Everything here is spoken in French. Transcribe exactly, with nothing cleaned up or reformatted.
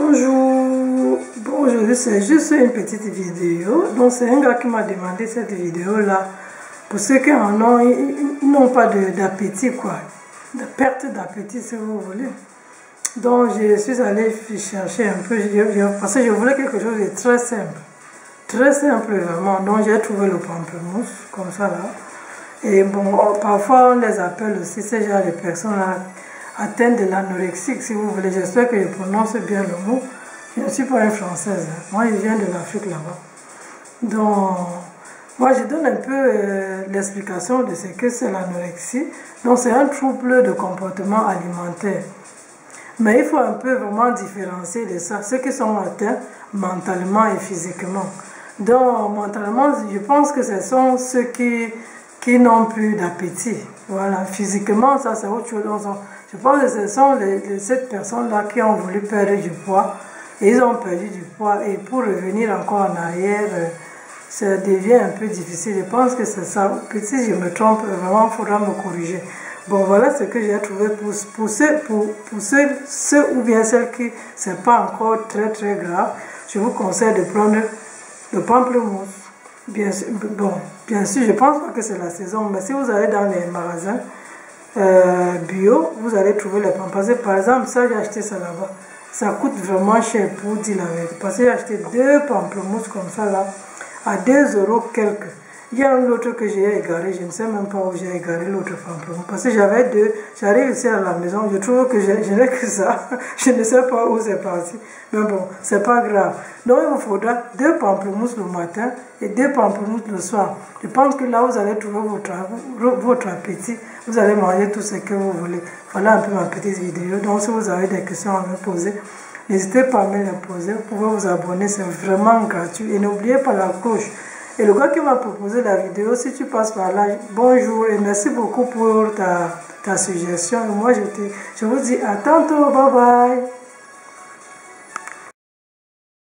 Bonjour, bonjour, c'est juste une petite vidéo. Donc c'est un gars qui m'a demandé cette vidéo là. Pour ceux qui en ont, ils n'ont pas d'appétit quoi, de perte d'appétit si vous voulez. Donc je suis allée chercher un peu, parce que je voulais quelque chose de très simple. Très simple vraiment. Donc j'ai trouvé le pamplemousse comme ça là. Et bon, parfois on les appelle aussi ces genre de personnes là atteintes de l'anorexie, si vous voulez. J'espère que je prononce bien le mot. Je ne suis pas une française. Moi, je viens de l'Afrique là-bas. Donc, moi, je donne un peu euh, l'explication de ce que c'est l'anorexie. Donc, c'est un trouble de comportement alimentaire. Mais il faut un peu vraiment différencier de ça. Ceux qui sont atteints mentalement et physiquement. Donc, mentalement, je pense que ce sont ceux qui, qui n'ont plus d'appétit. Voilà, physiquement, ça c'est autre chose. Je pense que ce sont les, les, cette personne-là qui ont voulu perdre du poids. Et ils ont perdu du poids. Et pour revenir encore en arrière, euh, ça devient un peu difficile. Je pense que c'est ça. Si je me trompe, vraiment, il faudra me corriger. Bon, voilà ce que j'ai trouvé pour, pour, ceux, pour, pour ceux, ceux ou bien celles qui, c'est pas encore très très grave. Je vous conseille de prendre le pamplemousse. Bien sûr, bon, bien sûr, je pense pas que c'est la saison, mais si vous allez dans les magasins euh, bio, vous allez trouver les pamplemousse. Par exemple, ça, j'ai acheté ça là-bas. Ça coûte vraiment cher pour dire la vérité. Parce que j'ai acheté deux pamplemousses comme ça là, à deux euros quelques. Il y a l'autre que j'ai égaré, je ne sais même pas où j'ai égaré l'autre pamplemousse. Parce que j'avais deux, j'arrive ici à la maison, je trouve que je n'ai que ça. Je ne sais pas où c'est parti. Mais bon, c'est pas grave. Donc il vous faudra deux pamplemousses le matin et deux pamplemousses le soir. Je pense que là vous allez trouver votre, votre appétit. Vous allez manger tout ce que vous voulez. Voilà un peu ma petite vidéo. Donc si vous avez des questions à me poser, n'hésitez pas à me les poser. Vous pouvez vous abonner, c'est vraiment gratuit. Et n'oubliez pas la cloche. Et le gars qui m'a proposé la vidéo, si tu passes par là, bonjour et merci beaucoup pour ta, ta suggestion. Et moi, je, te, je vous dis à tantôt, bye bye.